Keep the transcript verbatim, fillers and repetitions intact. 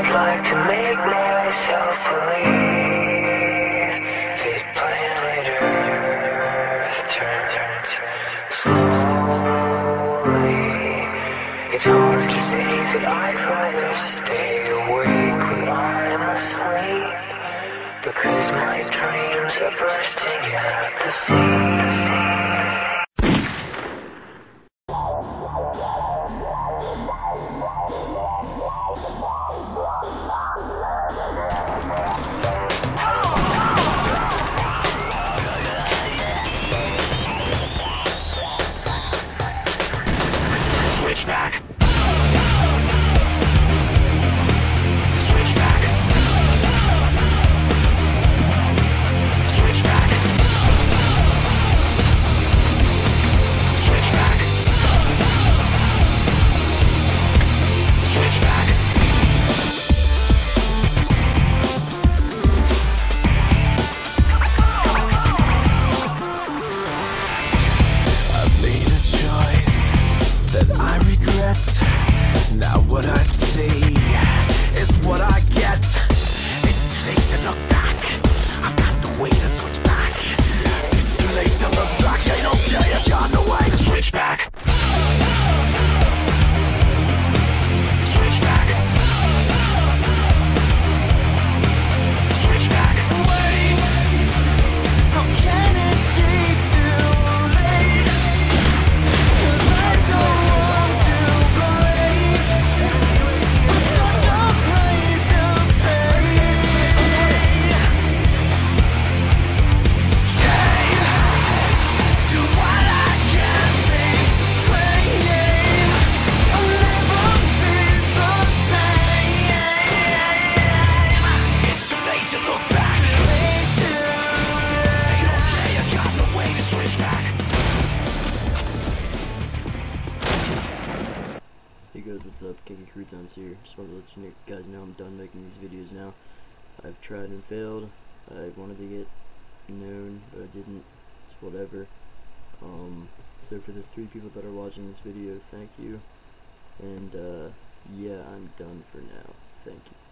like to make myself believe that planet Earth turns slowly. It's hard to say that I'd rather stay awake when I'm asleep, because my dreams are bursting at the seams. Switchback. Now what I see is what I get. It's too late to look back. I've got no way to switch back. It's too late to look back. Ain't okay, I've got no way to switch back. Switch back. Switch back. Wait, how can it be too late? 'Cause I don't want to Hey guys, what's up? Kiki Croutons here. Just wanted to let you guys know I'm done making these videos now. I've tried and failed. I wanted to get known, but I didn't. It's whatever. Um, so for the three people that are watching this video, thank you. And uh, yeah, I'm done for now. Thank you.